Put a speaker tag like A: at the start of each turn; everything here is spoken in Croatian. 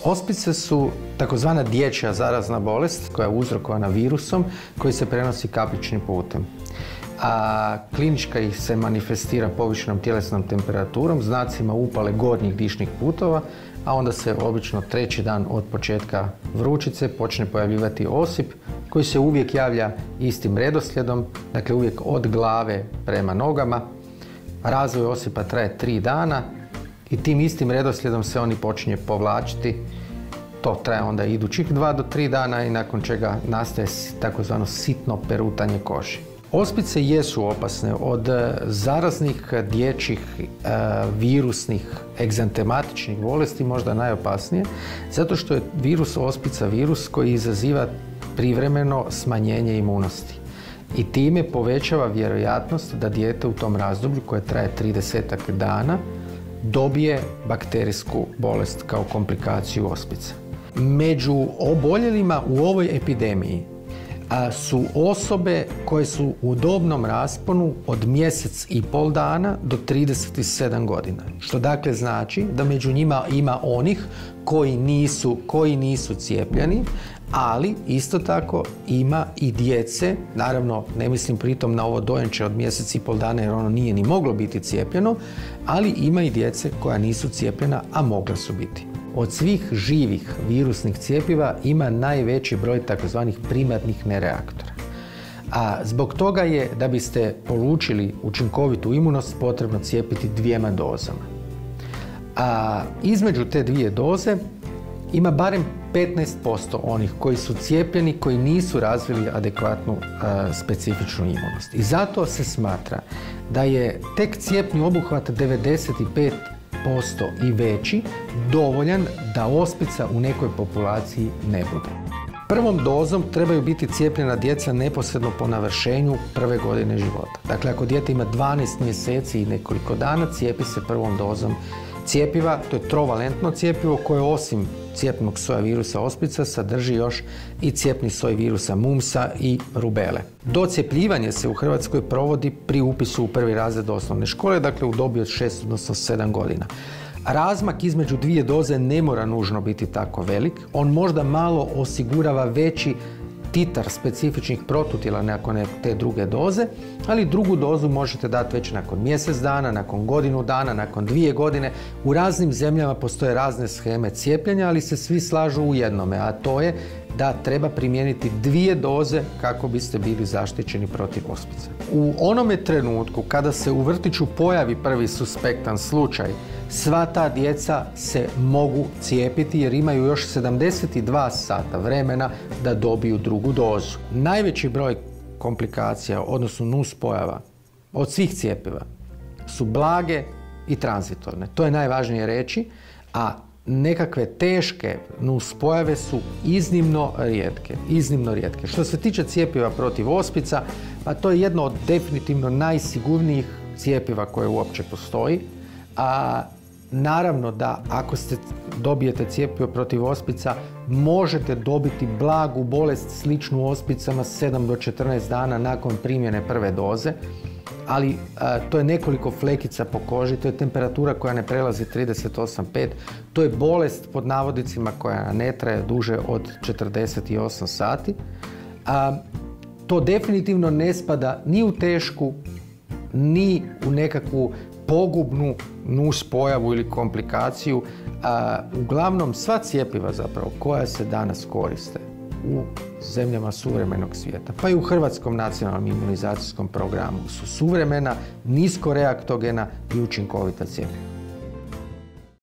A: Ospice su takozvana dječja zarazna bolest koja je uzrokovana virusom koji se prenosi kapličnim putem. A klinička ih se manifestira povišenom tjelesnom temperaturom, znacima upale gornjih dišnih putova, a onda se obično treći dan od početka vrućice počne pojavljivati osip koji se uvijek javlja istim redoslijedom, dakle uvijek od glave prema nogama. Razvoj osipa traje 3 dana i tim istim redoslijedom se oni počinje povlačiti. To traje onda idućih 2 do 3 dana i nakon čega nastaje takozvano sitno perutanje kože. Ospice jesu opasne od zaraznih dječjih virusnih egzantematičnih bolesti, možda najopasnije, zato što je virus ospica virus koji izaziva privremeno smanjenje imunosti. I time povećava vjerojatnost da dijete u tom razdoblju koje traje 30-ak dana dobije bakterijsku bolest kao komplikaciju ospica. Među oboljelima u ovoj epidemiji su osobe koje su u dobnom rasponu od 1,5 mjeseci dana do 37 godina. Što dakle znači da među njima ima onih koji nisu cijepljeni, ali isto tako ima i djece, naravno ne mislim pritom na ovo dojenče od 1,5 mjeseci dana jer ono nije ni moglo biti cijepljeno, ali ima i djece koja nisu cijepljena, a mogla su biti. Od svih živih virusnih cjepiva ima najveći broj takozvanih primarnih nereaktora. A zbog toga je da biste polučili učinkovitu imunost potrebno cijepiti 2 dozama. A između te 2 doze ima barem 15% onih koji su cijepljeni, koji nisu razvili adekvatnu specifičnu imunost. I zato se smatra da je tek cijepni obuhvat 95% i veći dovoljan da ospica u nekoj populaciji ne bude. Prvom dozom trebaju biti cijepljena djeca neposredno po navršenju 1. godine života. Dakle, ako dijete ima 12 mjeseci i nekoliko dana, cijepi se prvom dozom cjepiva. To je trovalentno cjepivo koje osim cijepnog soja virusa ospica sadrži još i cijepni soj virusa mumsa i rubele. Docjepljivanje se u Hrvatskoj provodi pri upisu u 1. razred osnovne škole, dakle u dobi od 6 odnosno 7 godina. Razmak između 2 doze ne mora nužno biti tako velik, on možda malo osigurava veći titar specifičnih protutijela nakon te druge doze, ali drugu dozu možete dati već nakon mjesec dana, nakon godinu dana, nakon 2 godine. U raznim zemljama postoje razne sheme cijepljenja, ali se svi slažu u jednome, a to je da treba primijeniti 2 doze kako biste bili zaštićeni protiv ospica. U onome trenutku kada se u vrtiću pojavi prvi suspektan slučaj, sva ta djeca se mogu cijepiti jer imaju još 72 sata vremena da dobiju drugu dozu. Najveći broj komplikacija, odnosno nuspojava od svih cjepiva su blage i tranzitorne. To je najvažnije reći, a nekakve teške nuspojave su iznimno rijetke. Što se tiče cjepiva protiv ospica, pa to je jedno od definitivno najsigurnijih cjepiva koje uopće postoji. A naravno da ako dobijete cjepivo protiv ospica, možete dobiti blagu bolest sličnu ospicama 7 do 14 dana nakon primjene prve doze, ali to je nekoliko flekica po koži, to je temperatura koja ne prelazi 38,5, to je bolest pod navodnicima koja ne traje duže od 48 sati. To definitivno ne spada ni u tešku, ni u nekakvu pogubnu nuspojavu ili komplikaciju. Uglavnom sva cjepiva zapravo koja se danas koriste u zemljama suvremenog svijeta, pa i u Hrvatskom nacionalnom imunizacijskom programu su suvremena, niskoreaktogena i učinkovita cjepiva.